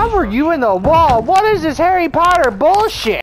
Why were you in the wall? What is this Harry Potter bullshit?